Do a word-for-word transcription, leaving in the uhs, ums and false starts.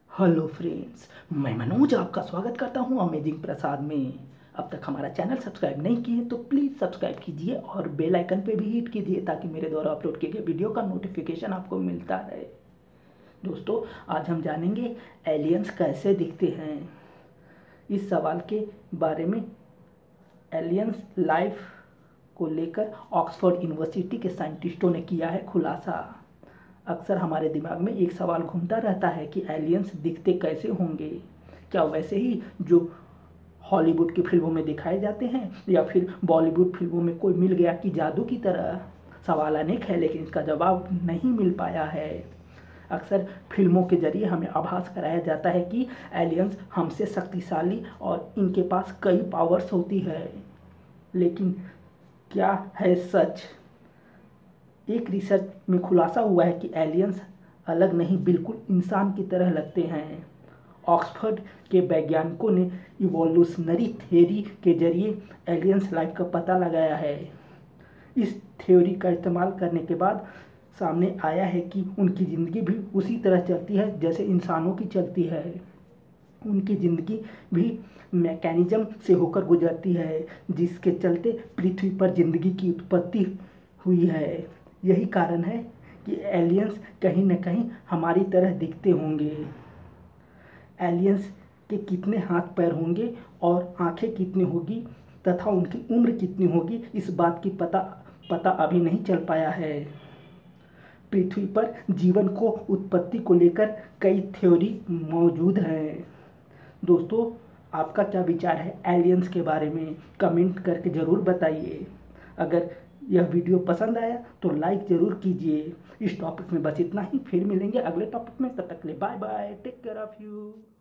Hello friends, मैं मनोज आपका स्वागत करता हूं अमेजिंग प्रसाद में। अब तक हमारा चैनल सब्सक्राइब नहीं किए तो प्लीज़ सब्सक्राइब कीजिए और बेल आइकन पे भी हिट कीजिए ताकि मेरे द्वारा अपलोड किए गए वीडियो का नोटिफिकेशन आपको मिलता रहे। दोस्तों, आज हम जानेंगे एलियंस कैसे दिखते हैं। इस सवाल के बारे में एलियंस लाइफ को लेकर ऑक्सफोर्ड यूनिवर्सिटी के साइंटिस्टों ने किया है खुलासा। अक्सर हमारे दिमाग में एक सवाल घूमता रहता है कि एलियंस दिखते कैसे होंगे। क्या वैसे ही जो हॉलीवुड की फिल्मों में दिखाए जाते हैं या फिर बॉलीवुड फिल्मों में कोई मिल गया कि जादू की तरह। सवाल अनेक है लेकिन इसका जवाब नहीं मिल पाया है। अक्सर फिल्मों के जरिए हमें आभास कराया जाता है कि एलियंस हमसे शक्तिशाली और इनके पास कई पावर्स होती है, लेकिन क्या है सच? एक रिसर्च में खुलासा हुआ है कि एलियंस अलग नहीं, बिल्कुल इंसान की तरह लगते हैं। ऑक्सफोर्ड के वैज्ञानिकों ने इवोल्यूशनरी थ्योरी के जरिए एलियंस लाइफ का पता लगाया है। इस थ्योरी का इस्तेमाल करने के बाद सामने आया है कि उनकी ज़िंदगी भी उसी तरह चलती है जैसे इंसानों की चलती है। उनकी ज़िंदगी भी मैकेनिज्म से होकर गुजरती है जिसके चलते पृथ्वी पर ज़िंदगी की उत्पत्ति हुई है। यही कारण है कि एलियंस कहीं न कहीं हमारी तरह दिखते होंगे। एलियंस के कितने हाथ पैर होंगे और आंखें कितनी होगी तथा उनकी उम्र कितनी होगी, इस बात की पता पता अभी नहीं चल पाया है। पृथ्वी पर जीवन को उत्पत्ति को लेकर कई थ्योरी मौजूद हैं। दोस्तों, आपका क्या विचार है एलियंस के बारे में? कमेंट करके ज़रूर बताइए। अगर यह वीडियो पसंद आया तो लाइक ज़रूर कीजिए। इस टॉपिक में बस इतना ही, फिर मिलेंगे अगले टॉपिक में। तब तक के लिए bye bye, take care of you.